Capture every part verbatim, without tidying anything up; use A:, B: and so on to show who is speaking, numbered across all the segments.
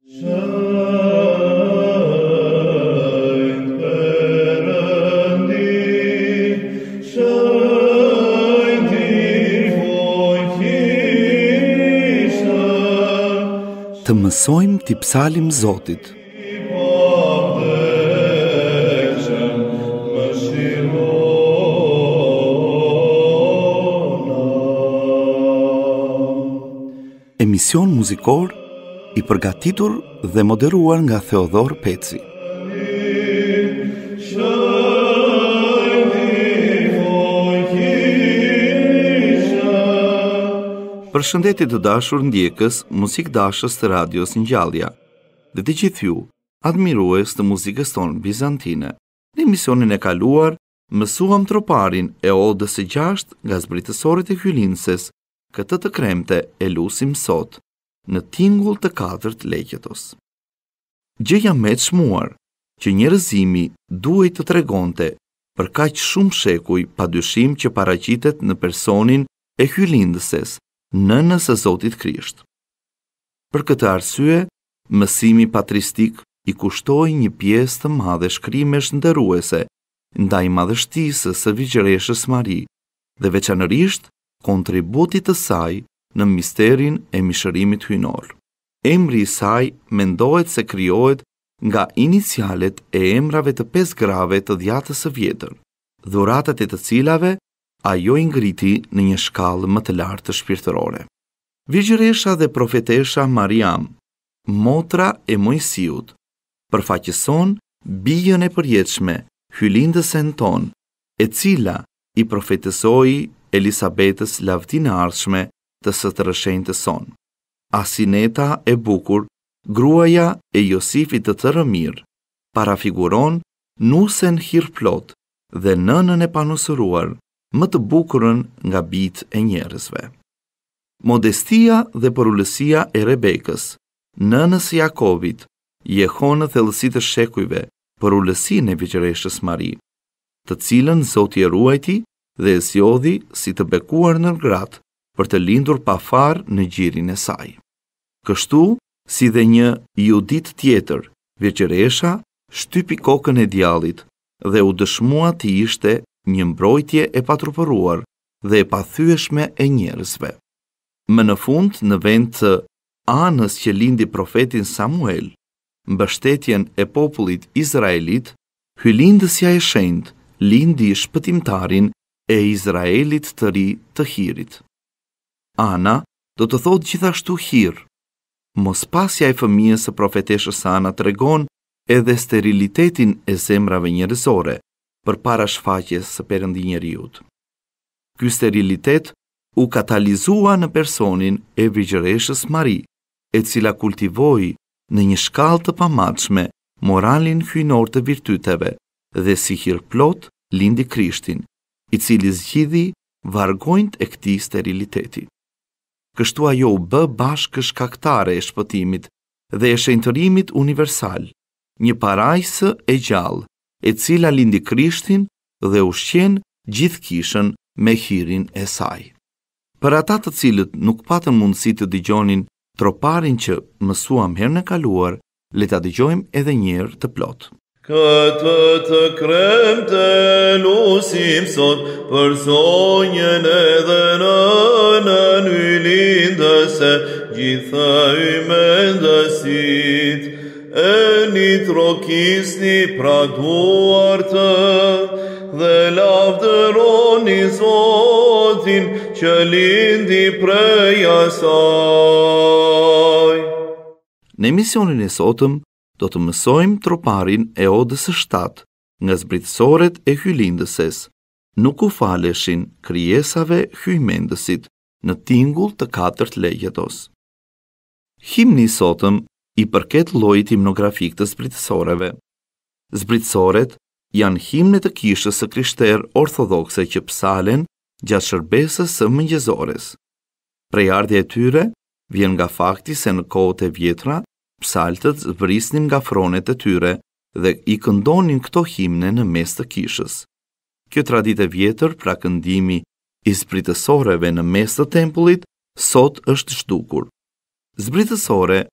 A: Të mësojmë t'i psalim Zotit. Emision muzikor i përgatitur dhe moderuar nga Theodor Peci. Përshëndetje të dashur ndjekës muzik dashës të radios Ngjallja, dhe të gjithë ju, admirues të muzikës tonë bizantine. Në emisionin e kaluar, mësuam troparin e odës së gjashtë nga zbritësorët e hyllindëses. Këtë të kremte e lusim sot në tingull të katërt leqetos. Gjëja me të shmuar që njerëzimi duhet të tregonte për kaq shumë shekuj pa dyshim që paraqitet në personin e hyllindëses, nënës së Zotit Krisht. Për këtë arsye, mësimi patristik i kushtoi një pjesë të madhe shkrimesh nderuese ndaj madhështisë së Vigjereshës Mari dhe veçanërisht kontributit të saj në misterin e mishërimit hyjnor. Emri i saj mendohet se krijohet nga inicialet e emrave të pesë grave të djatës së vjetër, dhuratat e të cilave ajo i ngriti në një shkallë më të lartë të shpirtërore. Vigjeresha dhe profetesha Mariam, motra e Mojsiut, përfaqëson bijën e përjetshme, hyllindësen ton, e cila i profetësoi Elisabetës lavdinë e ardhshme të së të rëshënjtës son. Asineta e bukur, gruaja e Josifit të të rëmir, parafiguron nusen hirplot dhe nënën e panusëruar, më të bukurën nga bijtë e njerëzve. Modestia dhe përullësia e Rebekës, nënës së Jakobit, jehon në thellësitë e shekujve përullësinë e Vigjereshës Mari, të cilën Zoti e ruajti dhe e zgjodhi si të bekuar në gratë për të lindur pa far në gjirin e saj. Kështu, si dhe një judit tjetër, Vigjeresha shtypi kokën e djallit dhe u dëshmua të ishte një mbrojtje e patrupëruar dhe e pathyeshme e njerëzve. Më në fund, në vend të anës që lindi profetin Samuel, mbështetjen e popullit izraelit, hyllindësja e shenjtë lindi shpëtimtarin e Izraelit të ri të Hirit. Ana do të thotë gjithashtu Hir. Mospasja e fëmijës së profeteshës Ana tregon edhe sterilitetin e zemrave njerëzore përpara shfaqjes së Perëndinjëriut. Ky sterilitet u katalizua në personin e Vigjereshës Mari, e cila kultivoi në një shkallë të pamatshme moralin hyjnor të virtyteve dhe si hirplot lindi Krishtin, i cili zgjidhi vargojnët e këtij steriliteti. Kështu ajo u bë bashkë shkaktare e shpëtimit dhe e shenjtërimit universal, një parajsë e gjallë, e cila lindi Krishtin dhe ushqen gjithë kishën me hirin e saj. Për ata të cilët nuk patën mundësi të dëgjonin troparin që mësuam herën e kaluar, le ta dëgjojmë edhe një herë të plotë.
B: Këtë të kremte lusim sot për sonjën edhe nënën hyllindëse, gjitha ymendësit, e një trokisni pra duartë, dhe lavdëroni Zotin që lindi prej asaj.
A: Në emisionin e sotëm, do të mësojmë troparin e odës së shtatë nga zbritësoret e hyllindëses, nuk u faleshin krijesave hyjmendësit në tingull të katërt leqetos. Himni i sotëm i përket llojit himnografik të zbritësoreve. Zbritësoret janë himne të kishës së krishterë ortodokse që psalen gjatë shërbesës së mëngjesores. Prejardhja e tyre vjen nga fakti se në kohët e vjetra psaltët zbrisnin nga fronet e tyre dhe i këndonin këto himne në mes të kishës. Kjo traditë e vjetër, pra këndimi i zbritësoreve në mes të tempullit, sot është zhdukur. Zbritësore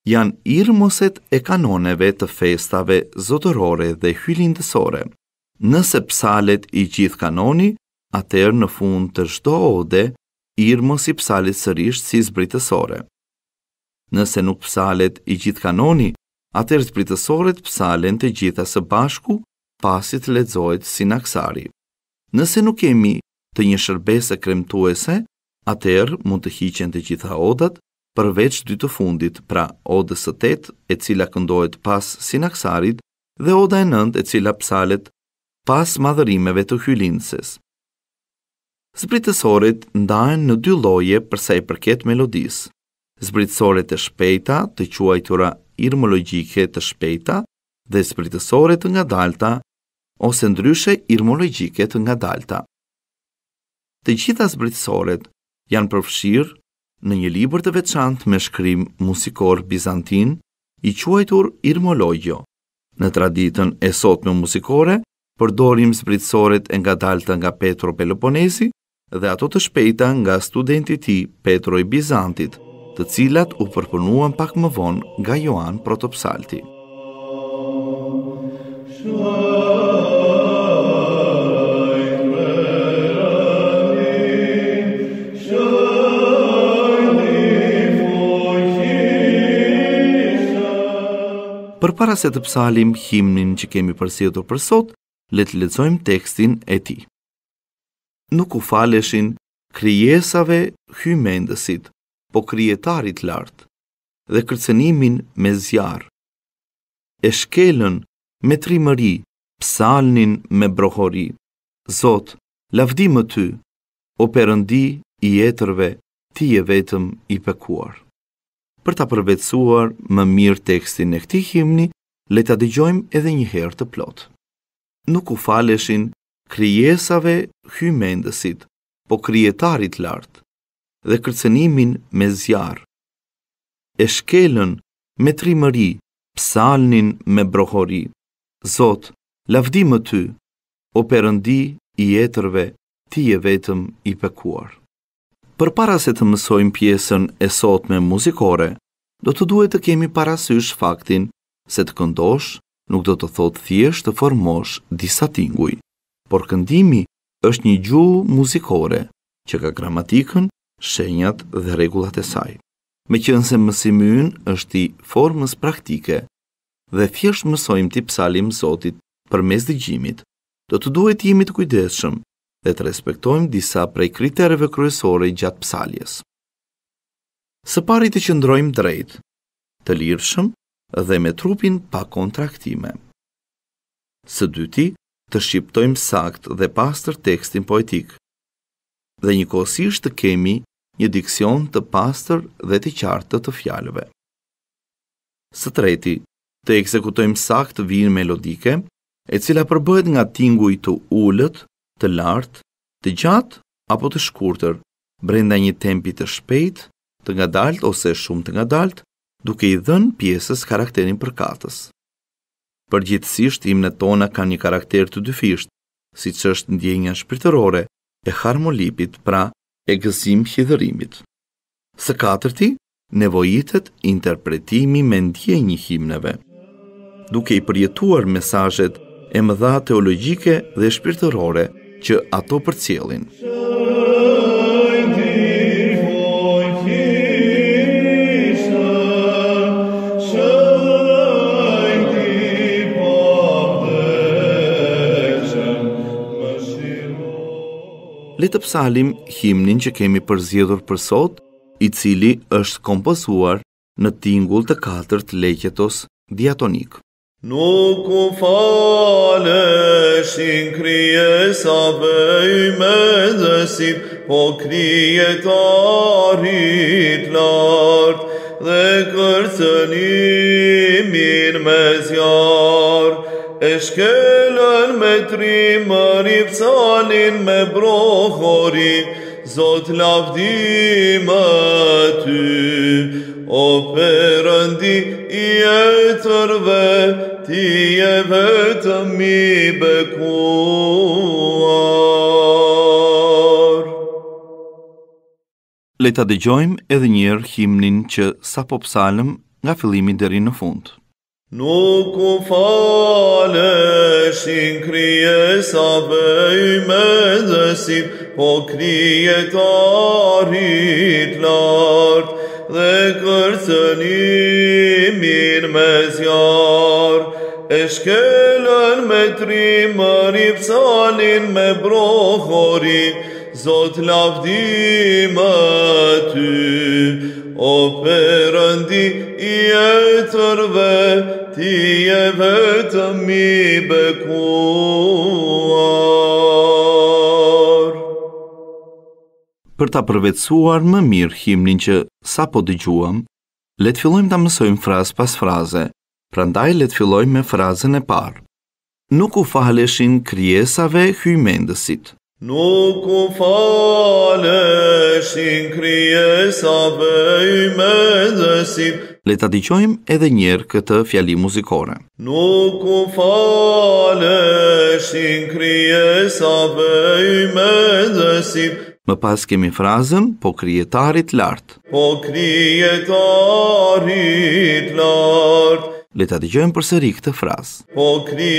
A: janë irmoset e kanoneve të festave zotërore dhe hyllindësore. Nëse psalet i gjithë kanoni, atëherë në fund të çdo ode, irmos i psalit sërish si zbritësore. Nëse nuk psalet i gjithë kanoni, atëherë zbritësoret psalen të gjitha së bashku, pasi të lexohet sinaksari. Nëse nuk kemi të një shërbese kremtuese, atëherë mund të hiqen të gjitha odat, përveç dy të fundit, pra odës së tetë, e cila këndohet pas sinaksarit, dhe oda e nëntë, e cila psalet pas madhërimeve të hyllindëses. Zbritësoret ndahen në dy lloje për sa i përket melodisë. Zbritësoret e shpejta, të quajtura irmologjike të shpejta, dhe zbritësoret të ngadalta, ose ndryshe irmologjike të ngadalta. Të gjitha zbritësoret janë përfshirë në një libër të veçantë me shkrim muzikor bizantin, i quajtur Irmologio. Në traditën e sotme muzikore, përdorim zbritësoret e ngadalta nga Petro Peloponesi dhe ato të shpejta nga studenti i tij Petro i Bizantit, të cilat u përpunuan pak më vonë nga Joan Protopsalti. Përpara se të psalim himnin që kemi përsëritur për sot, le të lexojmë tekstin e tij. Nuk u faleshin krijesave hymendësit, po krijetarit lart, dhe kërcënimin me zjarr. E shkelën me trimëri, psalnin me brohori. Zot, lavdi më ty, o Perëndi i etërve, ti je vetëm i bekuar. Për ta përvetësuar më mirë tekstin e këtij himni, le ta dëgjojmë edhe një herë të plot. Nuk u faleshin krijesave hymendësit, po krijetarit lart, dhe kërcënimin me zjarr. E shkelën me trimëri, psalnin me brohori. Zot, lavdi më ty, o Perëndi i etërve, ti je vetëm i bekuar. Përpara se të mësojmë pjesën e sotme muzikore, do të duhet të kemi parasysh faktin se të këndosh nuk do të thotë thjesht të formosh disa tinguj, por këndimi është një gjuhë muzikore që ka gramatikën, shenjat dhe rregullat e saj. Meqense mësimi ynë është i formës praktike dhe thjesht mësojmë ti psalim Zotit përmes dëgjimit, do të duhet të jemi të kujdesshëm dhe të respektojmë disa prej kritereve kryesore gjatë psaljes. Së pari të qëndrojmë drejt, të lirshëm dhe me trupin pa kontraktime. Së dyti, të shqiptojmë sakt dhe pastër tekstin poetik, dhe njëkohësisht të kemi një diksion të pastër dhe të qartë të fjalëve. Së treti, të ekzekutojmë sakt vijën melodike, e cila përbëhet nga tinguj të ulët, të lartë, të gjatë apo të shkurtër, brenda një tempi të shpejtë, të ngadalt ose shumë të ngadalt, duke i dhënë pjesës karakterin përkatës. Përgjithsisht himnet tona kanë një karakter të dyfisht, siç është ndjenja shpirtërore e harmolipit, pra e gëzim hidhërimit. Së katërti, nevojitet interpretimi me ndjenjë himneve, duke i përjetuar mesazhet e mëdha teologjike dhe shpirtërore që ato përcjellin. Le të psalim himnin që kemi përzgjedhur për sot, i cili është kompozuar në tingull të katërt leqetos diatonik.
B: Nuk u faleshin krijesave hymendësit, po krijetarit lart, dhe kërcënimin me zjarr. E shkelën me trimëri, psalnin me brohori. Zot, lavdi më ty, o Perëndi i etërve, ti je vetëm i bekuar.
A: Le ta dëgjojmë edhe një herë himnin që sapo psalëm nga fillimi deri në fund.
B: Nuk u faleshin krijesave ymendesit, po krijetarit lart, dhe kërcënimin me zjarr, e shkelën me trimër, i psalin me brohori, Zot lavdim ty, o Perëndi i jetërve, ti je vetëm i bekuar.
A: Për ta përvetësuar më mirë himnin që sapo dëgjuam, le të fillojmë ta mësojmë frazë pas fraze. Prandaj le të fillojmë me frazën e parë. Nuk u faleshin krijesave hyjmendësit.
B: Nuk u faleshin krijesave hyjmendësit.
A: Le ta dëgjojmë edhe një herë këtë fjali muzikore.
B: Nuk u faleshin krijesave hyjmendësit.
A: Më pas kemi frazën po krijetarit lart.
B: Po krijetarit lart.
A: Le ta dëgjojmë përsëri këtë frazë.
B: Po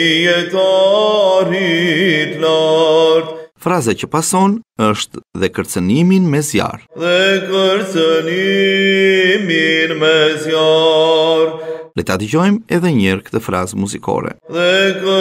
B: krijetarit lart.
A: Fraza që pason është dhe kërcënimin me zjarr.
B: Dhe kërcënimin me zjarr.
A: Le ta dëgjojmë edhe një herë këtë frazë muzikore.
B: Dhe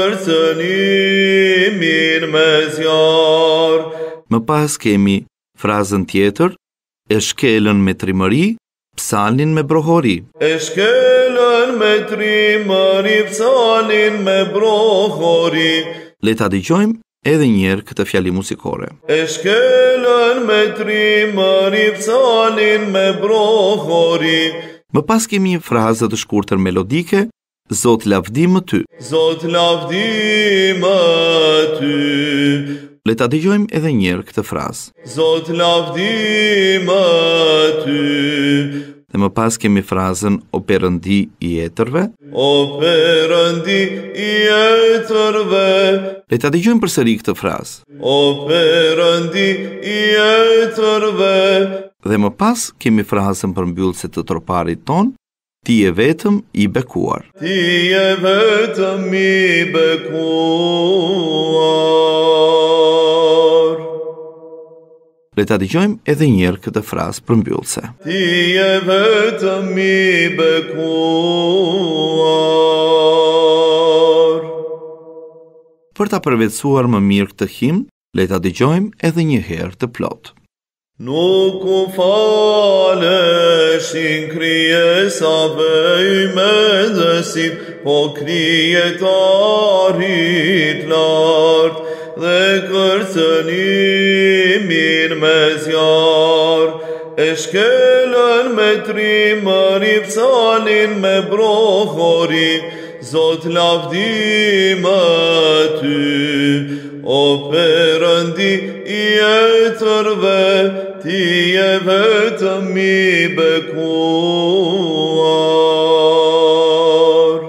B: kërcënimin me zjarr.
A: Më pas kemi frazën tjetër, e shkelën me trimëri, psalin me brohori.
B: E shkelën me trimëri, psalin me brohori.
A: Le ta dëgjojmë edhe një herë këtë fjali muzikore.
B: E shkelën me trimëri, psalin me brohori.
A: Më pas kemi një frazë të shkurtër melodike, Zot lavdim ty.
B: Zot lavdim ty.
A: Le ta dëgjojmë edhe një herë këtë frazë.
B: Zot lavdim ty.
A: Dhe më pas kemi frazën o Perëndi i jetërve.
B: O Perëndi i jetërve.
A: Le ta dëgjojmë përsëri këtë frazë.
B: O Perëndi i jetërve.
A: Dhe më pas kemi frazën përmbyllëse të troparit ton, ti je vetëm i bekuar.
B: Ti je vetëm i bekuar.
A: Le ta dëgjojmë edhe një herë këtë frazë përmbyllëse.
B: Ti je vetëm i bekuar.
A: Për ta përvetësuar më mirë këtë himn, le ta dëgjojmë edhe një herë të plotë.
B: Nuk u faleshin krijesave hyjmendësit, po krijetarit lart, dhe kërcënimin me zjarr, e shkelën me trimër, i psalin me brohori, Zot lavdim ty, o Perëndi i jetërve, ti je vetëm i bekuar.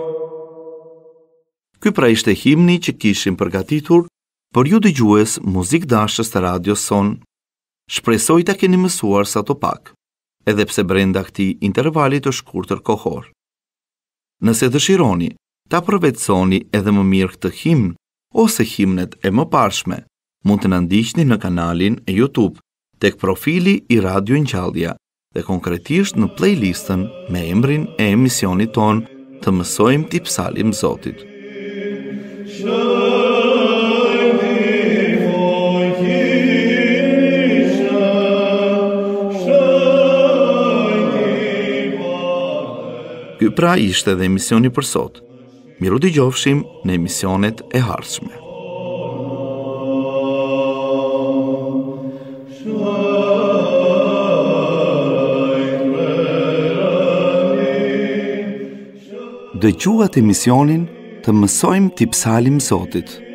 A: Ky pra ishte himni që kishim përgatitur për ju dëgjues muzikdashës të radios son. Shpresoj ta keni mësuar sa të pak, edhe pse brenda këtij intervali të shkurtër kohor. Nëse dëshironi ta përvetësoni edhe më mirë këtë himn ose himnet e mëparshme, mund të na ndiqni në kanalin e YouTube tek profili i Radio Ngjallja dhe konkretisht në playlistën me emrin e emisionit ton të mësojmë ti psalim Zotit. Ky pra ishte dhe emisioni për sot. Miru dëgjofshim në emisionet e ardhshme. Dëgjuat emisionin të mësojmë ti psalim Zotit.